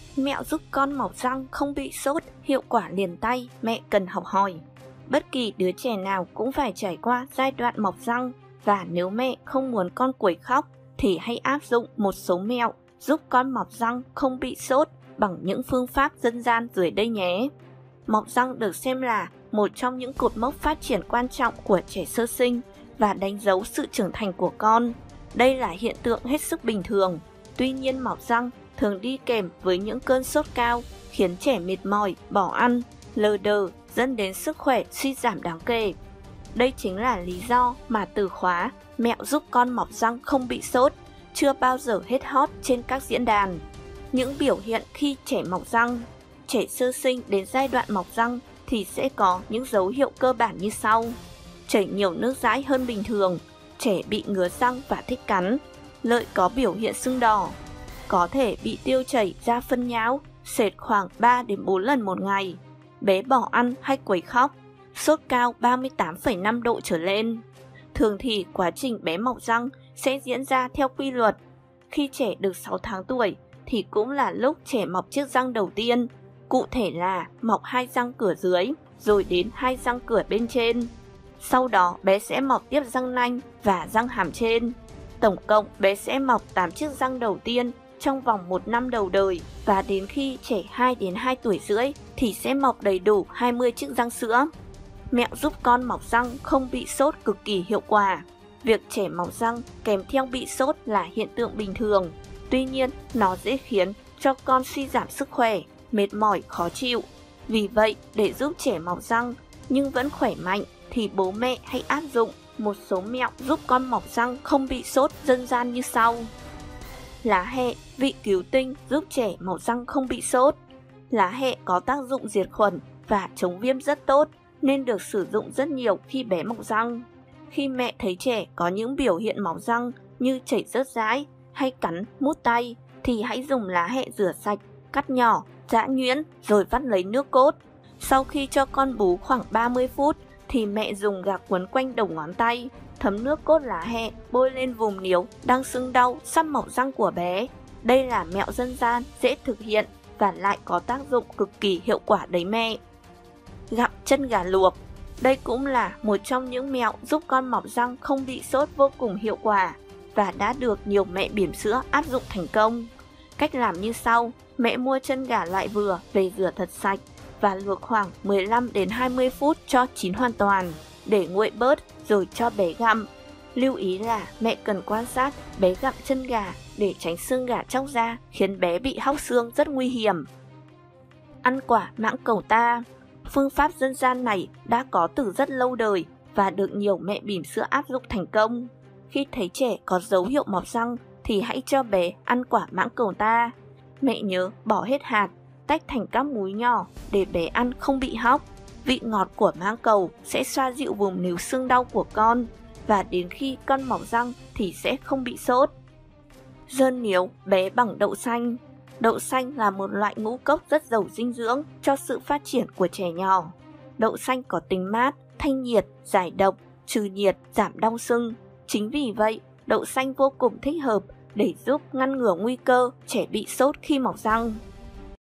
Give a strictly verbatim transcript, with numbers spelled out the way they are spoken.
Mẹo giúp con mọc răng không bị sốt, hiệu quả liền tay, mẹ cần học hỏi. Bất kỳ đứa trẻ nào cũng phải trải qua giai đoạn mọc răng, và nếu mẹ không muốn con quấy khóc thì hãy áp dụng một số mẹo giúp con mọc răng không bị sốt bằng những phương pháp dân gian dưới đây nhé. Mọc răng được xem là một trong những cột mốc phát triển quan trọng của trẻ sơ sinh và đánh dấu sự trưởng thành của con. Đây là hiện tượng hết sức bình thường. Tuy nhiên, mọc răng thường đi kèm với những cơn sốt cao, khiến trẻ mệt mỏi, bỏ ăn, lờ đờ, dẫn đến sức khỏe suy giảm đáng kể. Đây chính là lý do mà từ khóa mẹo giúp con mọc răng không bị sốt chưa bao giờ hết hot trên các diễn đàn. Những biểu hiện khi trẻ mọc răng. Trẻ sơ sinh đến giai đoạn mọc răng thì sẽ có những dấu hiệu cơ bản như sau. Chảy nhiều nước dãi hơn bình thường, trẻ bị ngứa răng và thích cắn, lợi có biểu hiện sưng đỏ, có thể bị tiêu chảy ra phân nhão, sệt khoảng ba đến bốn lần một ngày, bé bỏ ăn hay quấy khóc, sốt cao ba mươi tám phẩy năm độ trở lên. Thường thì quá trình bé mọc răng sẽ diễn ra theo quy luật. Khi trẻ được sáu tháng tuổi thì cũng là lúc trẻ mọc chiếc răng đầu tiên, cụ thể là mọc hai răng cửa dưới, rồi đến hai răng cửa bên trên. Sau đó bé sẽ mọc tiếp răng nanh và răng hàm trên. Tổng cộng bé sẽ mọc tám chiếc răng đầu tiên trong vòng một năm đầu đời, và đến khi trẻ hai đến hai tuổi rưỡi thì sẽ mọc đầy đủ hai mươi chiếc răng sữa. Mẹo giúp con mọc răng không bị sốt cực kỳ hiệu quả. Việc trẻ mọc răng kèm theo bị sốt là hiện tượng bình thường. Tuy nhiên, nó dễ khiến cho con suy giảm sức khỏe, mệt mỏi, khó chịu. Vì vậy, để giúp trẻ mọc răng nhưng vẫn khỏe mạnh thì bố mẹ hãy áp dụng một số mẹo giúp con mọc răng không bị sốt dân gian như sau. Lá hẹ, vị cứu tinh giúp trẻ mọc răng không bị sốt. Lá hẹ có tác dụng diệt khuẩn và chống viêm rất tốt, nên được sử dụng rất nhiều khi bé mọc răng. Khi mẹ thấy trẻ có những biểu hiện mọc răng như chảy rớt dãi hay cắn, mút tay thì hãy dùng lá hẹ rửa sạch, cắt nhỏ, giã nhuyễn rồi vắt lấy nước cốt. Sau khi cho con bú khoảng ba mươi phút thì mẹ dùng gạc quấn quanh đầu ngón tay, thấm nước cốt lá hẹ bôi lên vùng níu đang sưng đau sắp mọc răng của bé. Đây là mẹo dân gian dễ thực hiện và lại có tác dụng cực kỳ hiệu quả đấy mẹ. Gặm chân gà luộc. Đây cũng là một trong những mẹo giúp con mọc răng không bị sốt vô cùng hiệu quả và đã được nhiều mẹ bỉm sữa áp dụng thành công. Cách làm như sau: mẹ mua chân gà loại vừa về rửa thật sạch và luộc khoảng mười lăm đến hai mươi phút cho chín hoàn toàn, để nguội bớt rồi cho bé gặm. Lưu ý là mẹ cần quan sát bé gặm chân gà để tránh xương gà chóc ra khiến bé bị hóc xương rất nguy hiểm. Ăn quả mãng cầu ta. Phương pháp dân gian này đã có từ rất lâu đời và được nhiều mẹ bỉm sữa áp dụng thành công. Khi thấy trẻ có dấu hiệu mọc răng thì hãy cho bé ăn quả mãng cầu ta. Mẹ nhớ bỏ hết hạt, tách thành các múi nhỏ để bé ăn không bị hóc. Vị ngọt của mãng cầu sẽ xoa dịu vùng níu xương đau của con, và đến khi con mọc răng thì sẽ không bị sốt. Dơn níu bé bằng đậu xanh. Đậu xanh là một loại ngũ cốc rất giàu dinh dưỡng cho sự phát triển của trẻ nhỏ. Đậu xanh có tính mát, thanh nhiệt, giải độc, trừ nhiệt, giảm đau sưng. Chính vì vậy, đậu xanh vô cùng thích hợp để giúp ngăn ngừa nguy cơ trẻ bị sốt khi mọc răng.